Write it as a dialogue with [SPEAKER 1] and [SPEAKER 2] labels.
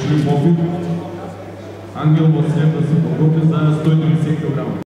[SPEAKER 1] опит Ангел Василев да се подготви за 190 кг.